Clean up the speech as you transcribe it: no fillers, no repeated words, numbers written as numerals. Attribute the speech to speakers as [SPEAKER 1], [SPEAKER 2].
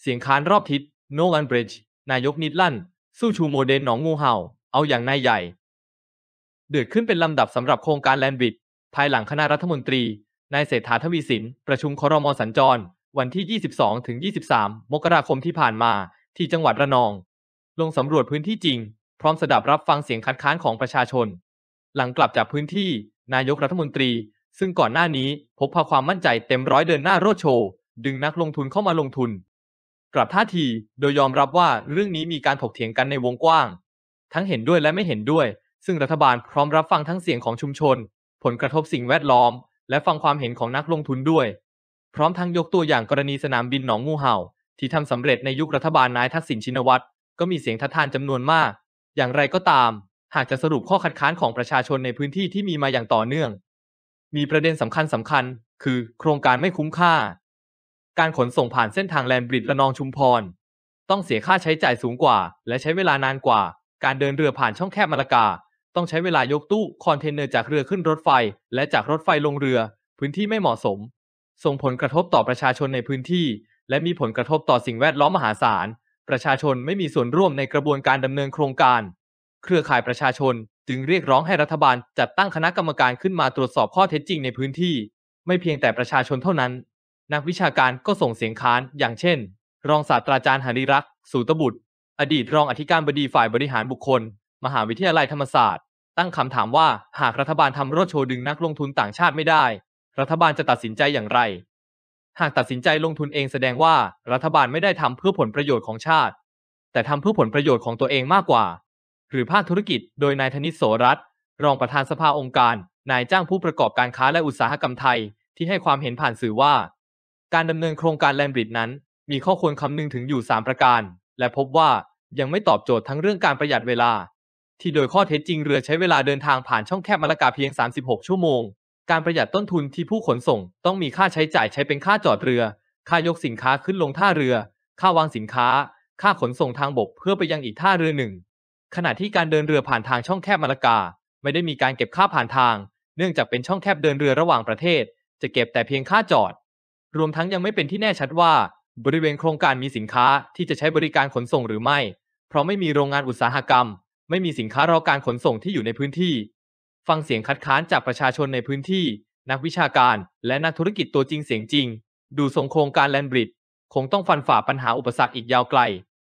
[SPEAKER 1] เสียงค้านรอบทิศโนวันบริดจ์นายกนิดลั่นสู้ชูโมเดลหนองงูเห่าเอาอย่างนายใหญ่เดือดขึ้นเป็นลำดับสำหรับโครงการแลนด์บริดจ์ภายหลังคณะรัฐมนตรีนายเศรษฐาทวีสินประชุมครม.สัญจรวันที่ 22-23 มกราคมที่ผ่านมาที่จังหวัดระนองลงสำรวจพื้นที่จริงพร้อมสดับรับฟังเสียงคัดค้านของประชาชนหลังกลับจากพื้นที่นายกรัฐมนตรีซึ่งก่อนหน้านี้พบความมั่นใจเต็มร้อยเดินหน้าโรดโชว์ดึงนักลงทุนเข้ามาลงทุนกลับท่าทีโดยยอมรับว่าเรื่องนี้มีการถกเถียงกันในวงกว้างทั้งเห็นด้วยและไม่เห็นด้วยซึ่งรัฐบาลพร้อมรับฟังทั้งเสียงของชุมชนผลกระทบสิ่งแวดล้อมและฟังความเห็นของนักลงทุนด้วยพร้อมทั้งยกตัวอย่างกรณีสนามบินหนองงูเห่าที่ทำสำเร็จในยุครัฐบาลนายทักษิณชินวัตรก็มีเสียงทัดทานจำนวนมากอย่างไรก็ตามหากจะสรุปข้อคัดค้านของประชาชนในพื้นที่ที่มีมาอย่างต่อเนื่องมีประเด็นสำคัญคือโครงการไม่คุ้มค่าการขนส่งผ่านเส้นทางแลนด์บริดจ์ระนองชุมพรต้องเสียค่าใช้จ่ายสูงกว่าและใช้เวลานานกว่าการเดินเรือผ่านช่องแคบมะละกาต้องใช้เวลายกตู้คอนเทนเนอร์จากเรือขึ้นรถไฟและจากรถไฟลงเรือพื้นที่ไม่เหมาะสมส่งผลกระทบต่อประชาชนในพื้นที่และมีผลกระทบต่อสิ่งแวดล้อมมหาศาลประชาชนไม่มีส่วนร่วมในกระบวนการดำเนินโครงการเครือข่ายประชาชนจึงเรียกร้องให้รัฐบาลจัดตั้งคณะกรรมการขึ้นมาตรวจสอบข้อเท็จจริงในพื้นที่ไม่เพียงแต่ประชาชนเท่านั้นนักวิชาการก็ส่งเสียงค้านอย่างเช่นรองศาสตราจารย์หฤรักษ์สูตบุตรอดีตรองอธิการบดีฝ่ายบริหารบุคคลมหาวิทยาลัยธรรมศาสตร์ตั้งคำถามว่าหากรัฐบาลทำโรดโชว์ดึงนักลงทุนต่างชาติไม่ได้รัฐบาลจะตัดสินใจอย่างไรหากตัดสินใจลงทุนเองแสดงว่ารัฐบาลไม่ได้ทำเพื่อผลประโยชน์ของชาติแต่ทำเพื่อผลประโยชน์ของตัวเองมากกว่าหรือภาคธุรกิจโดยนายธนิต โสรัตน์รองประธานสภาองค์การนายจ้างผู้ประกอบการค้าและอุตสาหกรรมไทยที่ให้ความเห็นผ่านสื่อว่าการดำเนินโครงการแลนด์บริดจ์นั้นมีข้อควรคำนึงถึงอยู่3ประการและพบว่ายังไม่ตอบโจทย์ทั้งเรื่องการประหยัดเวลาที่โดยข้อเท็จจริงเรือใช้เวลาเดินทางผ่านช่องแคบมะละกาเพียง36ชั่วโมงการประหยัดต้นทุนที่ผู้ขนส่งต้องมีค่าใช้จ่ายใช้เป็นค่าจอดเรือค่ายกสินค้าขึ้นลงท่าเรือค่าวางสินค้าค่าขนส่งทางบกเพื่อไปยังอีกท่าเรือหนึ่งขณะที่การเดินเรือผ่านทางช่องแคบมะละกาไม่ได้มีการเก็บค่าผ่านทางเนื่องจากเป็นช่องแคบเดินเรือระหว่างประเทศจะเก็บแต่เพียงค่าจอดรวมทั้งยังไม่เป็นที่แน่ชัดว่าบริเวณโครงการมีสินค้าที่จะใช้บริการขนส่งหรือไม่เพราะไม่มีโรงงานอุตสาหกรรมไม่มีสินค้ารอการขนส่งที่อยู่ในพื้นที่ฟังเสียงคัดค้านจากประชาชนในพื้นที่นักวิชาการและนักธุรกิจตัวจริงเสียงจริงดูทรงโครงการแลนด์บริดจ์คงต้องฟันฝ่าปัญหาอุปสรรคอีกยาวไกล